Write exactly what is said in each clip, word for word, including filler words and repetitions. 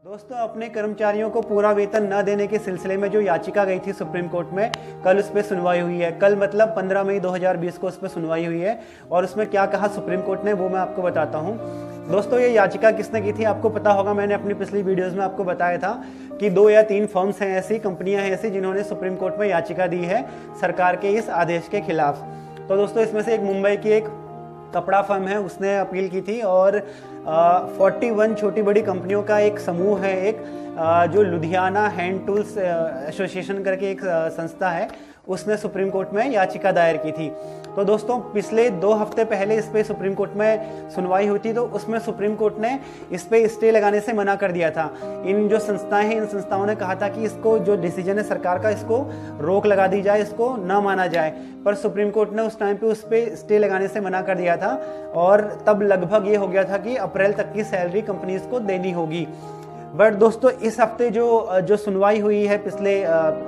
दोस्तों, अपने कर्मचारियों को पूरा वेतन न देने के सिलसिले में जो याचिका गई थी सुप्रीम कोर्ट में, कल उस पर सुनवाई हुई है। कल मतलब पंद्रह मई दो हज़ार बीस को उस पर सुनवाई हुई है और उसमें क्या कहा सुप्रीम कोर्ट ने वो मैं आपको बताता हूं। दोस्तों, ये याचिका किसने की थी आपको पता होगा, मैंने अपनी पिछली वीडियोस में आपको बताया था कि दो या तीन फर्म्स हैं ऐसी, कंपनियां हैं ऐसी जिन्होंने सुप्रीम कोर्ट में याचिका दी है सरकार के इस आदेश के खिलाफ। तो दोस्तों, इसमें से एक मुंबई की एक कपड़ा फर्म है, उसने अपील की थी और इकतालीस छोटी बड़ी कंपनियों का एक समूह है, एक आ, जो लुधियाना हैंड टूल्स एसोसिएशन करके एक संस्था है, उसने सुप्रीम कोर्ट में याचिका दायर की थी। तो दोस्तों, पिछले दो हफ्ते पहले इस पे सुप्रीम कोर्ट में सुनवाई हुई थी, तो उसमें सुप्रीम कोर्ट ने इस पे स्टे लगाने से मना कर दिया था। इन जो संस्थाएं हैं, इन संस्थाओं ने कहा था कि इसको जो डिसीजन है सरकार का, इसको रोक लगा दी जाए, इसको न माना जाए। पर सुप्रीम कोर्ट ने उस टाइम पे उस पे स्टे लगाने से मना कर दिया था और तब लगभग ये हो गया था कि अप्रैल तक की सैलरी कंपनीज को देनी होगी। बट दोस्तों, इस हफ्ते जो जो सुनवाई हुई है पिछले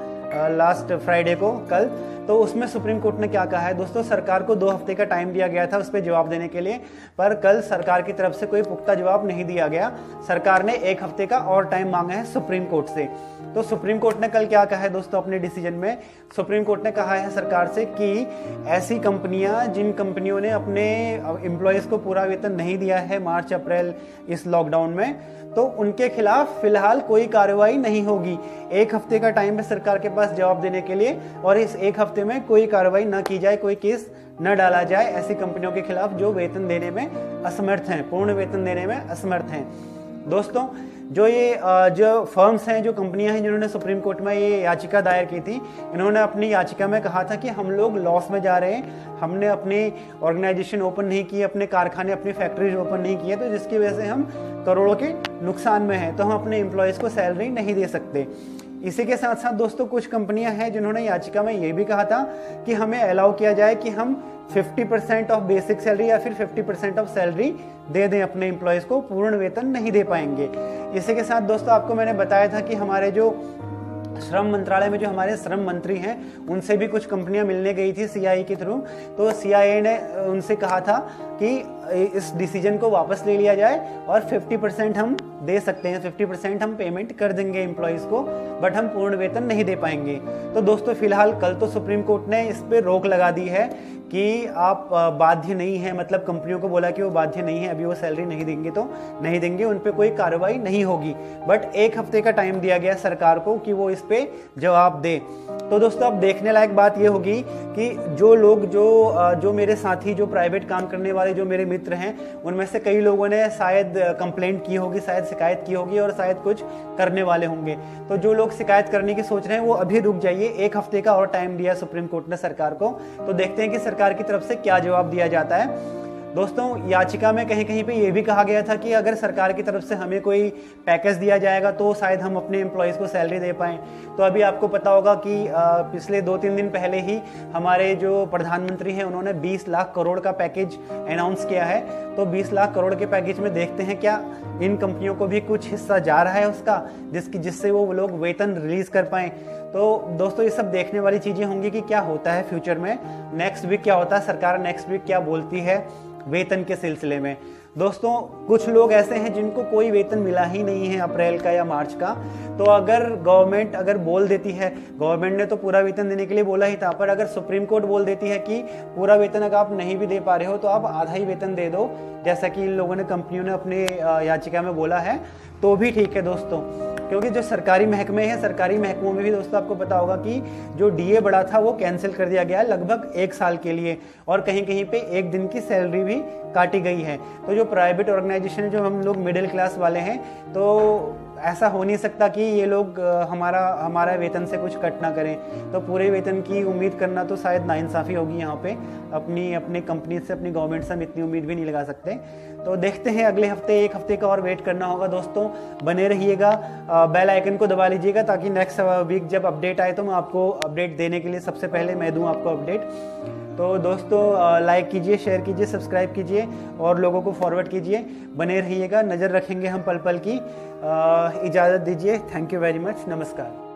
लास्ट फ्राइडे को, कल, तो उसमें सुप्रीम कोर्ट ने क्या कहा है दोस्तों, सरकार को दो हफ्ते का टाइम दिया गया था उस पर जवाब देने के लिए, पर कल सरकार की तरफ से कोई पुख्ता जवाब नहीं दिया गया। सरकार ने एक हफ्ते का और टाइम मांगा है सुप्रीम कोर्ट से। तो सुप्रीम कोर्ट ने कल क्या कहा है दोस्तों अपने डिसीजन में, सुप्रीम कोर्ट ने कहा है सरकार से कि ऐसी कंपनियां, जिन कंपनियों ने अपने एम्प्लॉयज को पूरा वेतन नहीं दिया है मार्च अप्रैल इस लॉकडाउन में, तो उनके खिलाफ फिलहाल कोई कार्रवाई नहीं होगी। एक हफ्ते का टाइम है सरकार के पास जवाब देने के लिए और इस एक हफ्ते में कोई कार्रवाई न की जाए, कोई केस न डाला जाए ऐसी कंपनियों के खिलाफ जो वेतन देने में असमर्थ हैं, पूर्ण वेतन देने में असमर्थ हैं। दोस्तों, जो ये जो फर्म्स हैं, जो कंपनियां हैं जिन्होंने सुप्रीम कोर्ट में ये याचिका दायर की थी, इन्होंने अपनी याचिका में कहा था कि हम लोग लॉस में जा रहे हैं, हमने अपनी ऑर्गेनाइजेशन ओपन नहीं की, अपने कारखाने, अपनी फैक्ट्रीज ओपन नहीं किए, तो जिसकी वजह से हम करोड़ों के नुकसान में हैं, तो हम अपने एम्प्लॉयज को सैलरी नहीं दे सकते। इसी के साथ साथ दोस्तों, कुछ कंपनियां हैं जिन्होंने याचिका में ये भी कहा था कि हमें अलाउ किया जाए कि हम पचास परसेंट ऑफ बेसिक सैलरी या फिर पचास परसेंट ऑफ सैलरी दे दें अपने एम्प्लॉयज को, पूर्ण वेतन नहीं दे पाएंगे। इसी के साथ दोस्तों, आपको मैंने बताया था कि हमारे जो श्रम मंत्रालय में जो हमारे श्रम मंत्री हैं, उनसे भी कुछ कंपनियां मिलने गई थी सीआईए के थ्रू, तो सीआईए ने उनसे कहा था कि इस डिसीजन को वापस ले लिया जाए और पचास परसेंट हम दे सकते हैं, पचास परसेंट हम पेमेंट कर देंगे एम्प्लॉयज़ को, बट हम पूर्ण वेतन नहीं दे पाएंगे। तो दोस्तों, फिलहाल कल तो सुप्रीम कोर्ट ने इस पर रोक लगा दी है कि आप बाध्य नहीं है, मतलब कंपनियों को बोला कि वो बाध्य नहीं है, अभी वो सैलरी नहीं देंगे तो नहीं देंगे, उन पे कोई कार्रवाई नहीं होगी। बट एक हफ्ते का टाइम दिया गया सरकार को कि वो इस पे जवाब दे। तो दोस्तों, अब देखने लायक बात ये होगी कि जो लोग जो जो मेरे साथी, जो प्राइवेट काम करने वाले जो मेरे मित्र हैं, उनमें से कई लोगों ने शायद कंप्लेंट की होगी, शायद शिकायत की होगी और शायद कुछ करने वाले होंगे। तो जो लोग शिकायत करने की सोच रहे हैं वो अभी रुक जाइए, एक हफ्ते का और टाइम दिया सुप्रीम कोर्ट ने सरकार को, तो देखते हैं कि सरकार की तरफ से क्या जवाब दिया जाता है। दोस्तों, याचिका में कहीं कहीं पे ये भी कहा गया था कि अगर सरकार की तरफ से हमें कोई पैकेज दिया जाएगा तो शायद हम अपने एम्प्लॉयज़ को सैलरी दे पाएँ। तो अभी आपको पता होगा कि पिछले दो तीन दिन पहले ही हमारे जो प्रधानमंत्री हैं, उन्होंने बीस लाख करोड़ का पैकेज अनाउंस किया है। तो बीस लाख करोड़ के पैकेज में देखते हैं क्या इन कंपनियों को भी कुछ हिस्सा जा रहा है उसका, जिसकी जिससे वो लोग वेतन रिलीज कर पाएँ। तो दोस्तों, ये सब देखने वाली चीज़ें होंगी कि क्या होता है फ्यूचर में, नेक्स्ट वीक क्या होता है, सरकार नेक्स्ट वीक क्या बोलती है वेतन के सिलसिले में। दोस्तों, कुछ लोग ऐसे हैं जिनको कोई वेतन मिला ही नहीं है अप्रैल का या मार्च का, तो अगर गवर्नमेंट अगर बोल देती है, गवर्नमेंट ने तो पूरा वेतन देने के लिए बोला ही था, पर अगर सुप्रीम कोर्ट बोल देती है कि पूरा वेतन अगर आप नहीं भी दे पा रहे हो तो आप आधा ही वेतन दे दो, जैसा कि इन लोगों ने, कंपनियों ने अपने याचिका में बोला है, तो भी ठीक है दोस्तों। क्योंकि जो सरकारी महकमे हैं, सरकारी महकमों में भी दोस्तों आपको पता होगा कि जो डीए बढ़ा था वो कैंसिल कर दिया गया लगभग एक साल के लिए, और कहीं कहीं पे एक दिन की सैलरी भी काटी गई है। तो जो प्राइवेट ऑर्गेनाइजेशन है, जो हम लोग मिडिल क्लास वाले हैं, तो ऐसा हो नहीं सकता कि ये लोग हमारा हमारा वेतन से कुछ कट ना करें, तो पूरे वेतन की उम्मीद करना तो शायद नाइंसाफ़ी होगी यहाँ पे। अपनी अपनी कंपनी से, अपनी गवर्नमेंट से हम इतनी उम्मीद भी नहीं लगा सकते। तो देखते हैं, अगले हफ्ते, एक हफ्ते का और वेट करना होगा दोस्तों। बने रहिएगा, बेल आइकन को दबा लीजिएगा ताकि नेक्स्ट वीक जब अपडेट आए तो मैं आपको अपडेट देने के लिए सबसे पहले मैं दूं आपको अपडेट। तो दोस्तों, लाइक कीजिए, शेयर कीजिए, सब्सक्राइब कीजिए और लोगों को फॉरवर्ड कीजिए। बने रहिएगा, नज़र रखेंगे हम पल पल की। इजाज़त दीजिए। Thank you very much. नमस्कार।